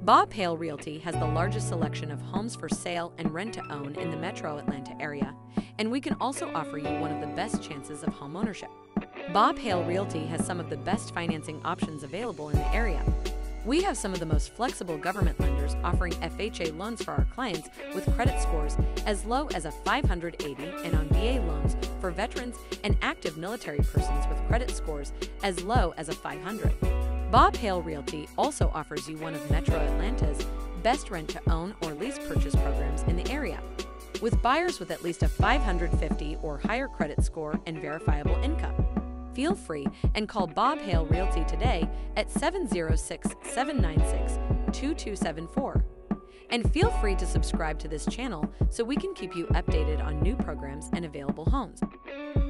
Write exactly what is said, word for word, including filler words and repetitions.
Bob Hale Realty has the largest selection of homes for sale and rent to own in the metro Atlanta area, and we can also offer you one of the best chances of home ownership. Bob Hale Realty has some of the best financing options available in the area. We have some of the most flexible government lenders offering F H A loans for our clients with credit scores as low as a five hundred eighty and on V A loans for veterans and active military persons with credit scores as low as a five hundred. Bob Hale Realty also offers you one of Metro Atlanta's best rent-to-own or lease purchase programs in the area, with buyers with at least a five hundred fifty or higher credit score and verifiable income. Feel free and call Bob Hale Realty today at seven zero six, seven nine six, two two seven four. And feel free to subscribe to this channel so we can keep you updated on new programs and available homes.